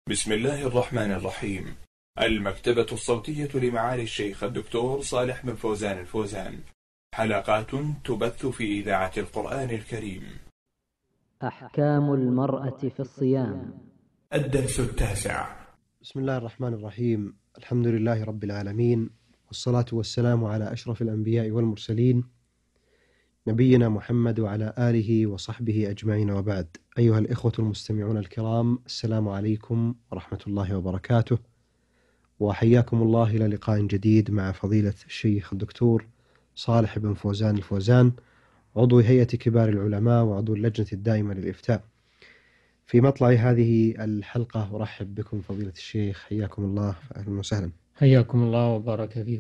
بسم الله الرحمن الرحيم. المكتبة الصوتية لمعالي الشيخ الدكتور صالح بن فوزان الفوزان. حلقات تبث في إذاعة القرآن الكريم. أحكام المرأة في الصيام. الدرس التاسع. بسم الله الرحمن الرحيم. الحمد لله رب العالمين، والصلاة والسلام على أشرف الأنبياء والمرسلين، نبينا محمد وعلى آله وصحبه أجمعين، وبعد. أيها الإخوة المستمعون الكرام، السلام عليكم ورحمة الله وبركاته، وحياكم الله إلى لقاء جديد مع فضيلة الشيخ الدكتور صالح بن فوزان الفوزان، عضو هيئة كبار العلماء وعضو اللجنة الدائمة للإفتاء. في مطلع هذه الحلقة أرحب بكم فضيلة الشيخ، حياكم الله، أهلا وسهلا. حياكم الله وبارك فيكم.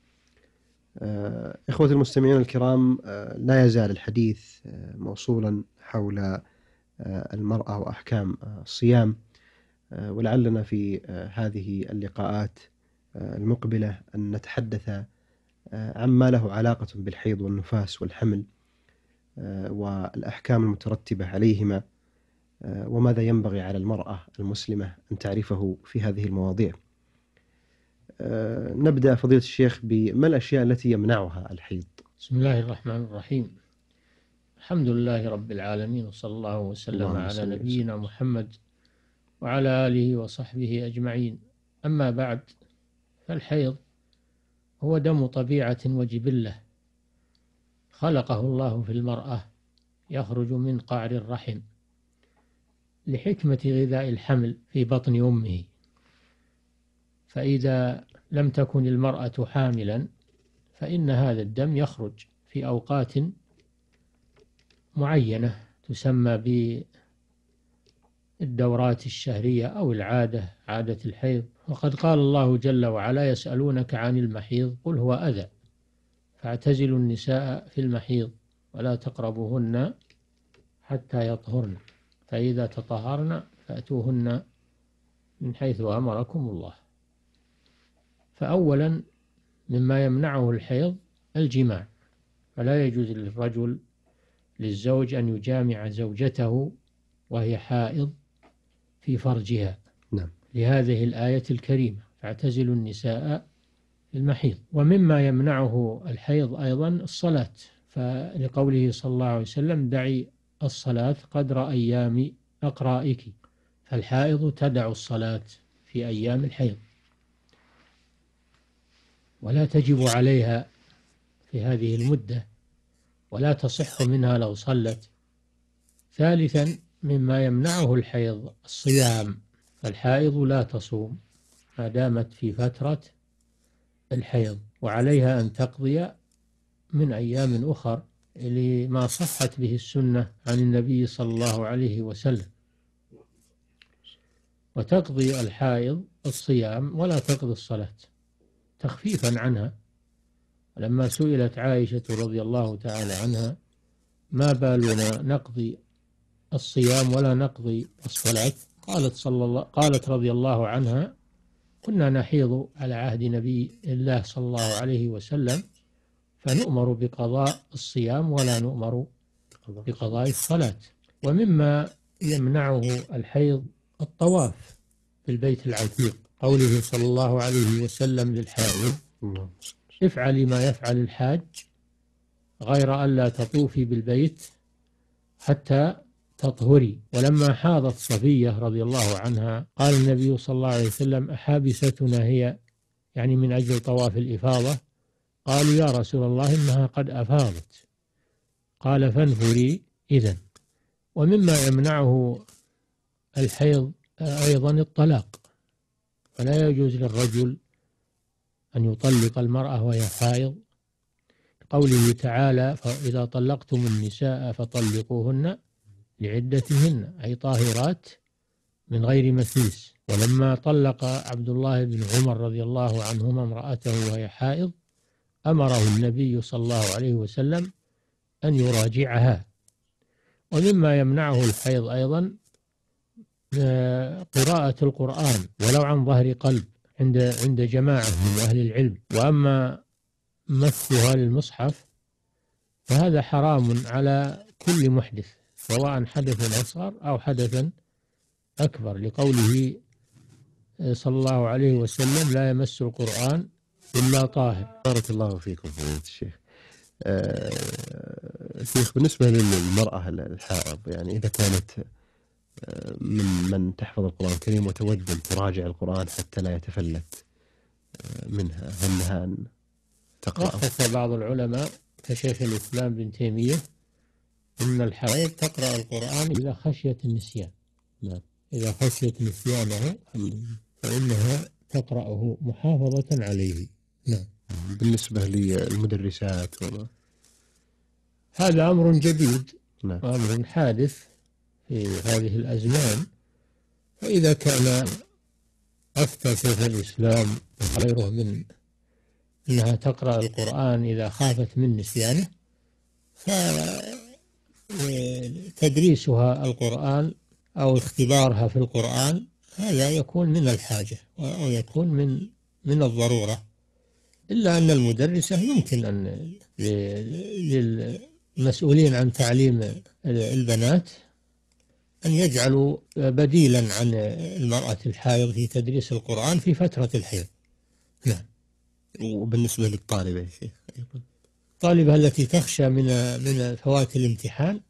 إخوة المستمعين الكرام، لا يزال الحديث موصولا حول المرأة وأحكام الصيام، ولعلنا في هذه اللقاءات المقبلة أن نتحدث عما له علاقة بالحيض والنفاس والحمل والأحكام المترتبة عليهما، وماذا ينبغي على المرأة المسلمة أن تعرفه في هذه المواضيع. نبدأ فضيلة الشيخ بما الأشياء التي يمنعها الحيض؟ بسم الله الرحمن الرحيم. الحمد لله رب العالمين، وصلى الله وسلم على نبينا محمد وعلى آله وصحبه أجمعين. أما بعد، فالحيض هو دم طبيعة وجبلة خلقه الله في المرأة، يخرج من قعر الرحم لحكمة غذاء الحمل في بطن أمه. فإذا لم تكن المرأة حاملا فإن هذا الدم يخرج في أوقات معينة تسمى بالدورات الشهرية أو العادة، عادة الحيض. وقد قال الله جل وعلا: يسألونك عن المحيض قل هو أذى فاعتزلوا النساء في المحيض ولا تقربوهن حتى يطهرن فإذا تطهرن فأتوهن من حيث أمركم الله. فأولا مما يمنعه الحيض الجماع، فلا يجوز للزوج أن يجامع زوجته وهي حائض في فرجها، لهذه الآية الكريمة: فاعتزلوا النساء في المحيض. ومما يمنعه الحيض أيضا الصلاة، فلقوله صلى الله عليه وسلم: دعي الصلاة قدر أيام أقرائك، فالحائض تدع الصلاة في أيام الحيض ولا تجب عليها في هذه المدة، ولا تصح منها لو صلت. ثالثا مما يمنعه الحيض الصيام، فالحائض لا تصوم ما دامت في فترة الحيض، وعليها أن تقضي من أيام أخر لما صحت به السنة عن النبي صلى الله عليه وسلم. وتقضي الحائض الصيام ولا تقضي الصلاة تخفيفا عنها. لما سئلت عائشة رضي الله تعالى عنها: ما بالنا نقضي الصيام ولا نقضي الصلاة؟ قالت رضي الله عنها: كنا نحيض على عهد نبي الله صلى الله عليه وسلم فنؤمر بقضاء الصيام ولا نؤمر بقضاء الصلاة. ومما يمنعه الحيض الطواف في البيت العتيق، قوله صلى الله عليه وسلم للحائض: افعلي ما يفعل الحاج غير أن لا تطوفي بالبيت حتى تطهري. ولما حاضت صفية رضي الله عنها قال النبي صلى الله عليه وسلم: أحابستنا هي، يعني من أجل طواف الإفاضة؟ قالوا: يا رسول الله إنها قد أفاضت. قال: فانفري إذن. ومما يمنعه الحيض أيضا الطلاق، فلا يجوز للرجل أن يطلق المرأة وهي حائض، قوله تعالى: فإذا طلقتم النساء فطلقوهن لعدتهن، أي طاهرات من غير مسيس. ولما طلق عبد الله بن عمر رضي الله عنهما امرأته وهي حائض أمره النبي صلى الله عليه وسلم أن يراجعها. ومما يمنعه الحيض أيضا قراءة القرآن ولو عن ظهر قلب عند جماعة من أهل العلم. وأما مسها للمصحف فهذا حرام على كل محدث، سواء حدثا أصغر أو حدثا أكبر، لقوله صلى الله عليه وسلم: لا يمس القرآن إلا طاهر. بارك الله فيكم فضيلة الشيخ. شيخ، بالنسبة للمرأة الحائض، يعني إذا كانت من تحفظ القرآن الكريم وتود أن تراجع القرآن حتى لا يتفلت منها، هل لها أن تقرأ؟ رخص بعض العلماء كشيخ الإسلام ابن تيمية إن الحائض تقرأ القرآن إذا خشيت النسيان. نعم. إذا خشيت نسيانه فإنها تقرأه محافظة عليه. نعم. بالنسبة للمدرسات هذا أمر جديد. نعم. أمر حادث في هذه الأزمان. فإذا كان أفتى شيخ الإسلام وغيره من أنها تقرأ القرآن إذا خافت من نسيانه، فتدريسها القرآن أو اختبارها في القرآن هذا يكون من الحاجة أو يكون من الضرورة. إلا أن المدرسة يمكن أن للمسؤولين عن تعليم البنات أن يجعلوا بديلا عن المرأة الحائض في تدريس القرآن في فترة الحيض. نعم. وبالنسبة للطالبة يا شيخ، الطالبة التي تخشى من فوات الامتحان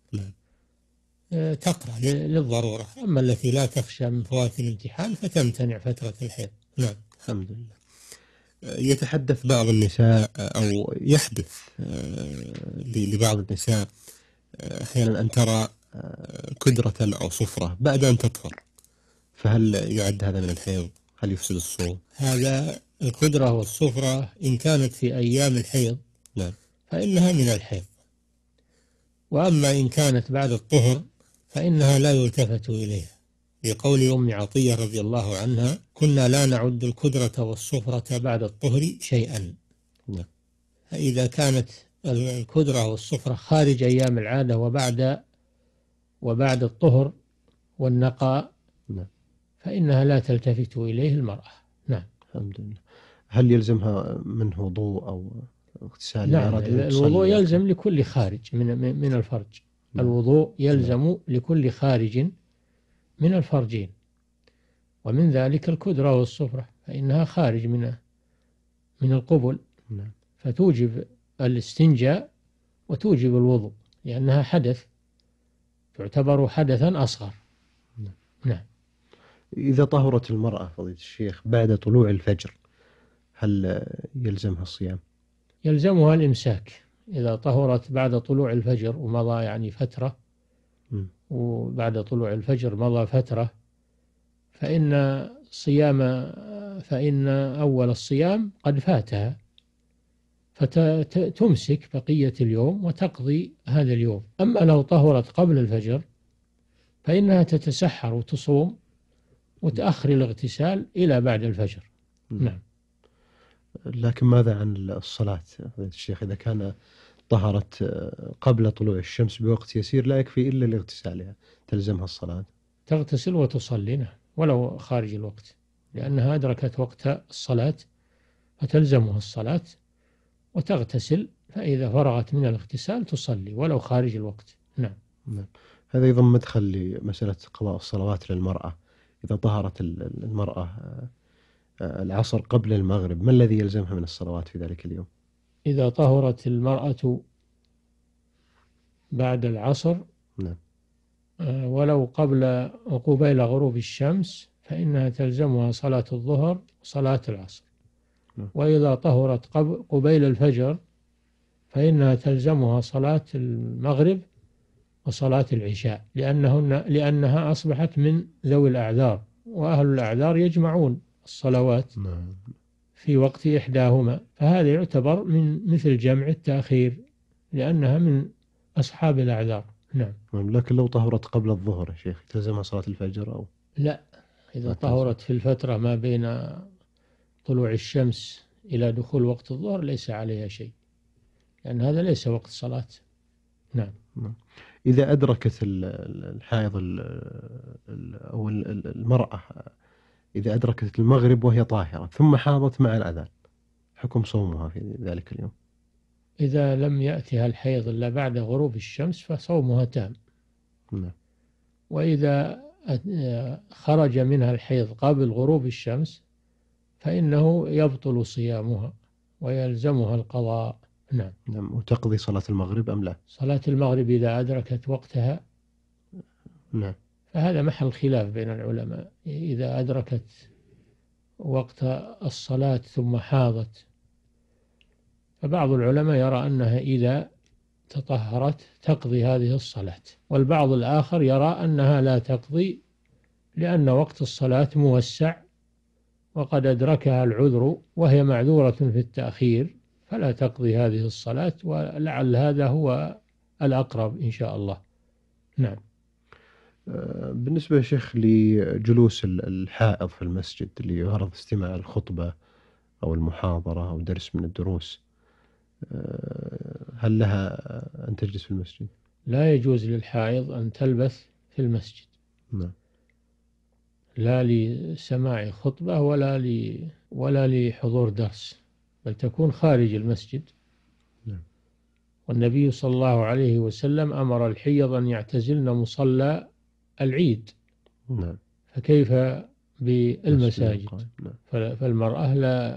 تقرأ للضرورة، أما التي لا تخشى من فوات الامتحان فتمتنع فترة الحيض. نعم. الحمد لله. يتحدث بعض النساء أو يحدث لبعض النساء أحيانا أن ترى كدرة أو صفرة بعد أن تطهر، فهل يعد هذا من الحيض؟ هل يفسد الصوم؟ هذا الكدرة والصفرة إن كانت في أيام الحيض نعم فإنها من الحيض، وأما إن كانت بعد الطهر فإنها لا يلتفت إليها، لقول أم عطية رضي الله عنها: كنا لا نعد الكدرة والصفرة بعد الطهر شيئا. نعم. فإذا كانت الكدرة والصفرة خارج أيام العادة وبعد الطهر والنقاء نعم. فإنها لا تلتفت إليه المرأة. نعم. الحمد لله. هل يلزمها منه وضوء أو اغتسال؟ نعم. الوضوء يلزم لكل خارج من الفرج. نعم. الوضوء يلزم نعم. لكل خارج من الفرجين، ومن ذلك الكدرة والصفرة فإنها خارج من القبل. نعم. فتوجب الاستنجاء وتوجب الوضوء لأنها حدث، تعتبر حدثا أصغر. نعم. نعم. إذا طهرت المرأة فضيلة الشيخ بعد طلوع الفجر هل يلزمها الصيام؟ يلزمها الإمساك إذا طهرت بعد طلوع الفجر ومضى يعني فترة، وبعد طلوع الفجر مضى فترة فإن أول الصيام قد فاتها، فتمسك بقية اليوم وتقضي هذا اليوم. أما لو طهرت قبل الفجر فإنها تتسحر وتصوم وتأخر الاغتسال إلى بعد الفجر. نعم. لكن ماذا عن الصلاة الشيخ؟ إذا كان طهرت قبل طلوع الشمس بوقت يسير لا يكفي إلا لاغتسالها، تلزمها الصلاة؟ تغتسل وتصلي ولو خارج الوقت، لأنها أدركت وقت الصلاة فتلزمها الصلاة، وتغتسل فإذا فرغت من الاغتسال تصلي ولو خارج الوقت. نعم. هذا أيضا مدخل لمسألة قضاء الصلوات للمرأة. إذا طهرت المرأة العصر قبل المغرب ما الذي يلزمها من الصلوات في ذلك اليوم؟ إذا طهرت المرأة بعد العصر نعم. ولو قبيل غروب الشمس فإنها تلزمها صلاة الظهر وصلاة العصر. نعم. وإذا طهرت قبيل الفجر فإنها تلزمها صلاة المغرب وصلاة العشاء، لأنها أصبحت من ذوي الأعذار، وأهل الأعذار يجمعون الصلوات في وقت إحداهما، فهذا يعتبر من مثل جمع التأخير لأنها من أصحاب الأعذار. نعم. لكن لو طهرت قبل الظهر يا شيخ تلزمها صلاة الفجر أو لا؟ إذا طهرت في الفترة ما بين طلوع الشمس إلى دخول وقت الظهر ليس عليها شيء، لأن هذا ليس وقت صلاة. نعم. إذا أدركت الحائض أو المرأة إذا أدركت المغرب وهي طاهرة ثم حاضت مع الأذان، حكم صومها في ذلك اليوم؟ إذا لم يأتها الحيض إلا بعد غروب الشمس فصومها تام. نعم. وإذا خرج منها الحيض قبل غروب الشمس فإنه يبطل صيامها ويلزمها القضاء. نعم. وتقضي صلاة المغرب أم لا؟ صلاة المغرب إذا أدركت وقتها نعم. فهذا محل خلاف بين العلماء، إذا أدركت وقت الصلاة ثم حاضت، فبعض العلماء يرى أنها إذا تطهرت تقضي هذه الصلاة، والبعض الآخر يرى أنها لا تقضي لأن وقت الصلاة موسع وقد أدركها العذر وهي معذورة في التأخير، فلا تقضي هذه الصلاة، ولعل هذا هو الأقرب إن شاء الله. نعم. بالنسبة يا شيخ لجلوس الحائض في المسجد لغرض استماع الخطبة أو المحاضرة أو درس من الدروس، هل لها أن تجلس في المسجد؟ لا يجوز للحائض أن تلبث في المسجد. نعم. لا لسماع خطبة ولا لحضور درس، بل تكون خارج المسجد. نعم. والنبي صلى الله عليه وسلم أمر الحيض أن يعتزلن مصلى العيد. نعم. فكيف بالمساجد؟ نعم. فالمرأة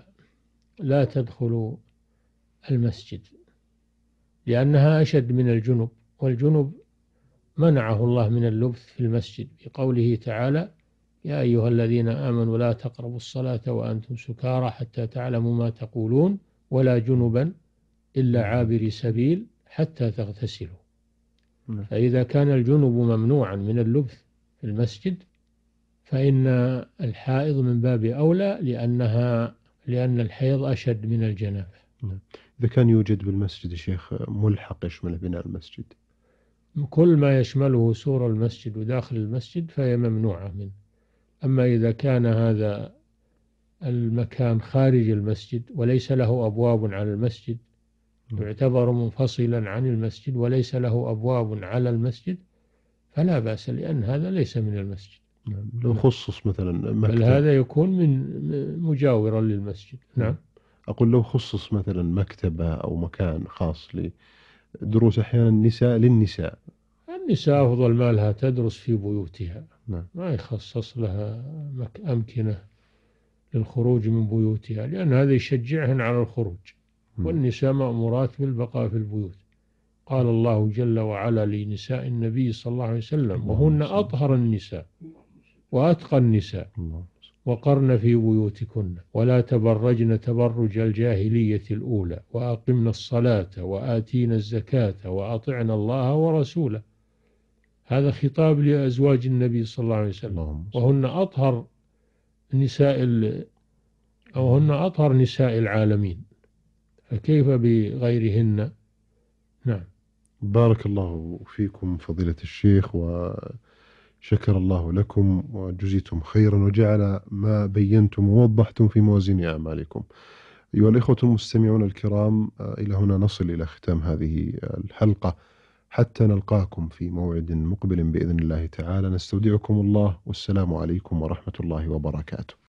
لا تدخل المسجد لأنها أشد من الجنب، والجنب منعه الله من اللبث في المسجد بقوله تعالى: يا أيها الذين آمنوا لا تقربوا الصلاة وأنتم سكارى حتى تعلموا ما تقولون ولا جنبا إلا عابر سبيل حتى تغتسلوا. فإذا كان الجنب ممنوعا من اللبث في المسجد فإن الحائض من باب أولى، لأن الحيض أشد من الجنابة. إذا كان يوجد بالمسجد يا شيخ ملحق يشمل بناء المسجد، كل ما يشمله سور المسجد وداخل المسجد فهي ممنوعة منه. أما إذا كان هذا المكان خارج المسجد وليس له أبواب على المسجد، يعتبر منفصلا عن المسجد وليس له أبواب على المسجد، فلا بأس، لأن هذا ليس من المسجد. لو خصص مثلا مكتب، بل هذا يكون من مجاورا للمسجد. نعم. أقول لو خصص مثلا مكتبة أو مكان خاص لدروس أحيانا النساء للنساء، النساء أفضل ما لها تدرس في بيوتها. نعم. ما يخصص لها أمكنة للخروج من بيوتها، لأن هذا يشجعهن على الخروج. والنساء مأمورات بالبقاء في البيوت. قال الله جل وعلا لنساء النبي صلى الله عليه وسلم: وهن أطهر النساء وأتقى النساء وقرن في بيوتكن ولا تبرجن تبرج الجاهلية الأولى وأقمن الصلاة وآتينا الزكاة وأطعنا الله ورسوله. هذا خطاب لأزواج النبي صلى الله عليه وسلم، وهن أطهر نساء العالمين، فكيف بغيرهن؟ نعم. بارك الله فيكم فضيلة الشيخ، وشكر الله لكم وجزيتم خيرا وجعل ما بينتم ووضحتم في موازين أعمالكم. أيها الإخوة المستمعون الكرام، إلى هنا نصل إلى ختام هذه الحلقة، حتى نلقاكم في موعد مقبل بإذن الله تعالى. نستودعكم الله، والسلام عليكم ورحمة الله وبركاته.